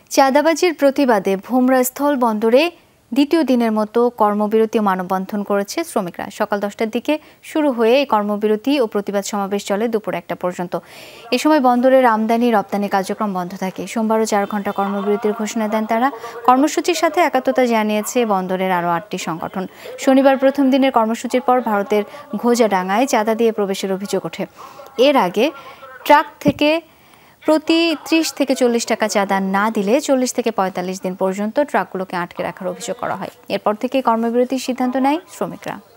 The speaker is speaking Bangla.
চাঁদাবাজির প্রতিবাদে ভোমরা স্থল বন্দরে দ্বিতীয় দিনের মতো কর্মবিরতি ও মানববন্ধন করেছে শ্রমিকরা। সকাল 10টার দিকে শুরু হয়ে এই কর্মবিরতি ও প্রতিবাদ সমাবেশ চলে দুপুর 1টা পর্যন্ত। এ সময় বন্দরের আমদানি রপ্তানি কার্যক্রম বন্ধ থাকে। সোমবারও 4 ঘন্টা কর্মবিরতির ঘোষণা দেন তারা। কর্মসূচির সাথে একাত্মতা জানিয়েছে বন্দরের আরও 8টি সংগঠন। শনিবার প্রথম দিনের কর্মসূচির পর ভারতের ঘোজাডাঙ্গায় চাঁদা দিয়ে প্রবেশের অভিযোগ ওঠে। এর আগে ট্রাক থেকে প্রতি 30 থেকে 40 টাকা চাঁদা না দিলে 40 থেকে 45 দিন পর্যন্ত ট্রাকগুলোকে আটকে রাখার অভিযোগ করা হয়। এরপর থেকে কর্মবিরতির সিদ্ধান্ত নেয় শ্রমিকরা।